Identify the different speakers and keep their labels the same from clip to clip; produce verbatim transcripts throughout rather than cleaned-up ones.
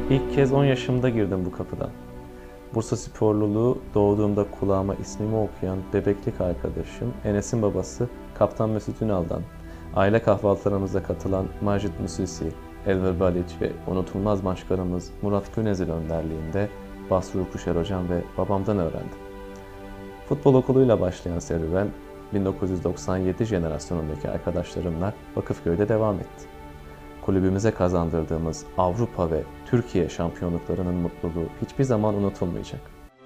Speaker 1: İlk kez on yaşımda girdim bu kapıdan. Bursasporluluğu doğduğumda kulağıma ismimi okuyan bebeklik arkadaşım Enes'in babası Kaptan Mesut Ünal'dan, aile kahvaltılarımıza katılan Majid Mususi, Elver Baliç ve unutulmaz başkanımız Murat Günezil önderliğinde Basri Kuşer hocam ve babamdan öğrendim. Futbol okuluyla başlayan serüven bin dokuz yüz doksan yedi jenerasyonundaki arkadaşlarımla Vakıfköy'de devam etti. Kulübümüze kazandırdığımız Avrupa ve Türkiye şampiyonluklarının mutluluğu hiçbir zaman unutulmayacak.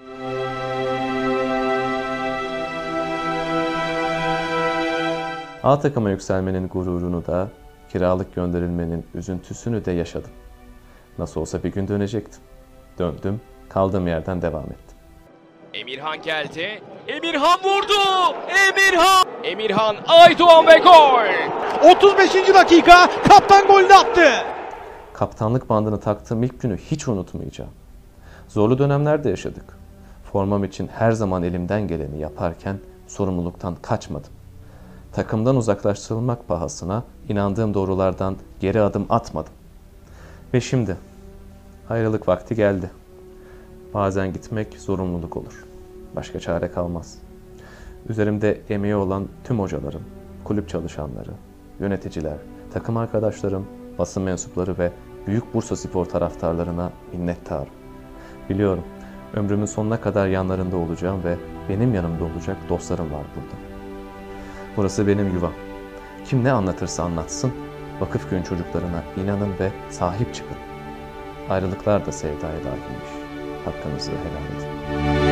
Speaker 1: A takıma yükselmenin gururunu da, kiralık gönderilmenin üzüntüsünü de yaşadım. Nasıl olsa bir gün dönecektim. Döndüm, kaldığım yerden devam ettim.
Speaker 2: Emirhan geldi. Emirhan vurdu. Emirhan. Emirhan Aydoğan ve gol.
Speaker 3: otuz beşinci dakika kaptan golünü attı.
Speaker 1: Kaptanlık bandını taktığım ilk günü hiç unutmayacağım. Zorlu dönemler de yaşadık. Formam için her zaman elimden geleni yaparken sorumluluktan kaçmadım. Takımdan uzaklaştırılmak pahasına inandığım doğrulardan geri adım atmadım. Ve şimdi ayrılık vakti geldi. Bazen gitmek zorunluluk olur. Başka çare kalmaz. Üzerimde emeği olan tüm hocalarım, kulüp çalışanları, yöneticiler, takım arkadaşlarım, basın mensupları ve büyük Bursaspor taraftarlarına minnettarım. Biliyorum, ömrümün sonuna kadar yanlarında olacağım ve benim yanımda olacak dostlarım var burada. Burası benim yuvam. Kim ne anlatırsa anlatsın, Vakıfköy'ün çocuklarına inanın ve sahip çıkın. Ayrılıklar da sevdaya dahilmiş. Hakkınızı helal edin.